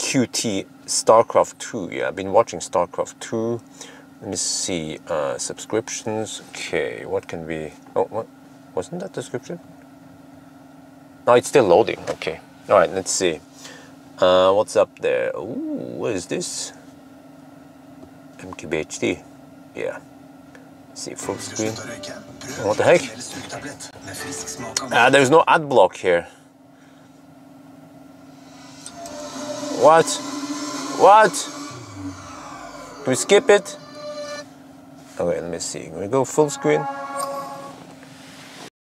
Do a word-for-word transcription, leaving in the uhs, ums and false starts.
Q T StarCraft two. Yeah, I've been watching StarCraft two. Let me see, uh, subscriptions. Okay, what can we, oh, what, wasn't that description? No, it's still loading, okay. All right, let's see. Uh, what's up there? Ooh, what is this? M Q B H D, yeah. Let's see, full screen. What the heck? Ah, there's no ad block here. What? What? Can we skip it? Okay, let me see. Can we go full screen?